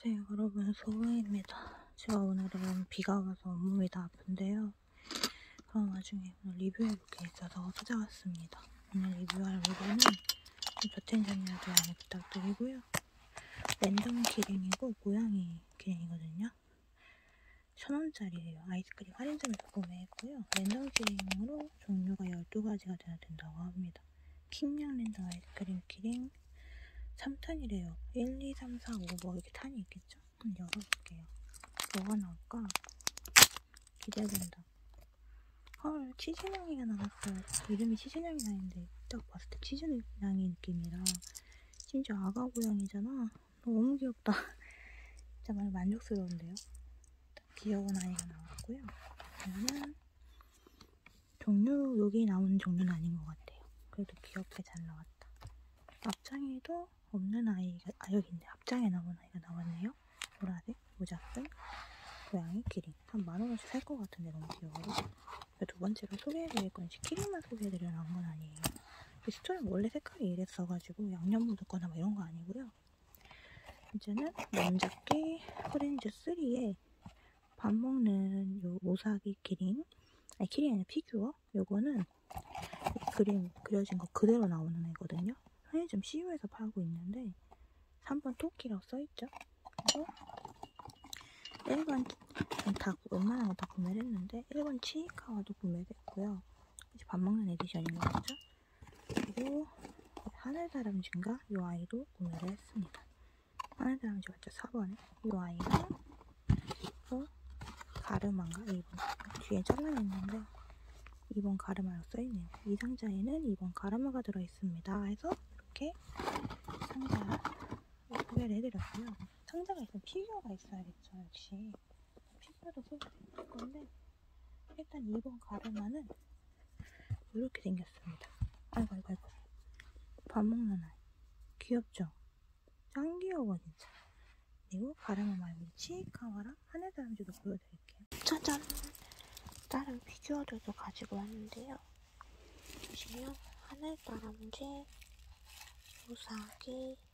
안녕하세요 여러분, 소우입니다. 제가 오늘은 비가 와서 온몸이 다 아픈데요. 그런 와중에 오늘 리뷰해볼 게 있어서 찾아왔습니다. 오늘 리뷰할 물건은 저텐션이라도 양해 부탁드리고요. 랜덤 키링이고 고양이 키링이거든요. 1000원짜리예요. 아이스크림 할인점에서 구매했고요. 랜덤 키링으로 종류가 12가지가 된다고 합니다. 킹양 랜덤 아이스크림 키링 3탄이래요. 1, 2, 3, 4, 5 뭐 이렇게 탄이 있겠죠? 한번 열어볼게요. 뭐가 나올까? 기대된다. 헐, 치즈냥이가 나왔어요. 이름이 치즈냥이나인데 딱 봤을 때 치즈냥이 느낌이라 심지어 아가 고양이잖아. 너무 귀엽다. 진짜 많이 만족스러운데요? 귀여운 아이가 나왔고요. 그러면 여기 나오는 종류는 아닌 것 같아요. 그래도 귀엽게 잘 나왔다. 앞장에도 없는 아이가, 여기 있네. 앞장에 나온 아이가 나왔네요. 보라색, 모자쓴 고양이 키링. 한 10,000원씩 살 것 같은데 너무 귀여워요. 두 번째로 소개해드릴 건 키링만 소개해드리려고 한 건 아니에요. 이 스토리는 원래 색깔이 이랬어가지고 양념 묻었거나 뭐 이런 거 아니고요. 이제는 멈잡기 프렌즈 3에 밥 먹는 요 오사기 키링. 아니, 키링이 아니라 피규어. 요거는 그림 그려진 거 그대로 나오는 애거든요. 편의점 CU에서 팔고 있는데 3번 토끼라고 써있죠. 그리고 1번 다 웬만한 거 다 구매를 했는데 1번 치이카와도 구매를 했고요. 이제 밥 먹는 에디션인 거죠. 그리고 하늘다람쥐인가? 이 아이도 구매를 했습니다. 하늘다람쥐 맞죠? 4번에 이 아이랑 또 가르마인가? 2번 뒤에 잘라냈는데 2번 가르마라고 써있네요. 이 상자에는 2번 가르마가 들어있습니다. 해서 이렇게 상자 소개를 해드렸고요. 상자가 있으면 피규어가 있어야겠죠. 역시 피규어도 소개해드릴 건데 일단 2번 가르마는 이렇게 생겼습니다. 아이고 밥 먹는 아이 귀엽죠? 짱 귀여워 진짜. 그리고 가르마 말고 치이카와랑 하늘다람쥐도 보여드릴게요. 짜잔! 다른 피규어들도 가지고 왔는데요. 보시면 하늘다람쥐, 우사기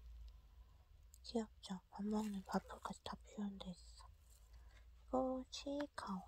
귀엽죠? 밥 먹는 밥풀까지 다 표현돼 있어. 그리고 치이카와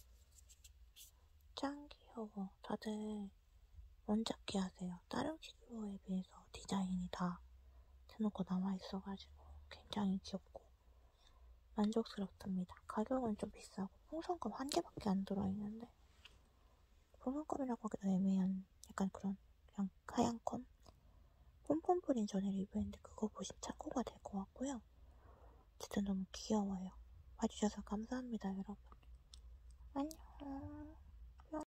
짱 귀여워. 다들 원잡기 하세요. 다른 피규어에 비해서 디자인이 다 대놓고 남아있어가지고 굉장히 귀엽고 만족스럽습니다. 가격은 좀 비싸고 풍선껌 한 개밖에 안 들어있는데 풍선껌이라고 하기도 애매한 약간 그런 그냥 하얀 껌? 폼폼프린 전에 리뷰했는데 그거 보시면 참고가 될 것 같고요. 어쨌든 너무 귀여워요. 봐주셔서 감사합니다 여러분. 안녕.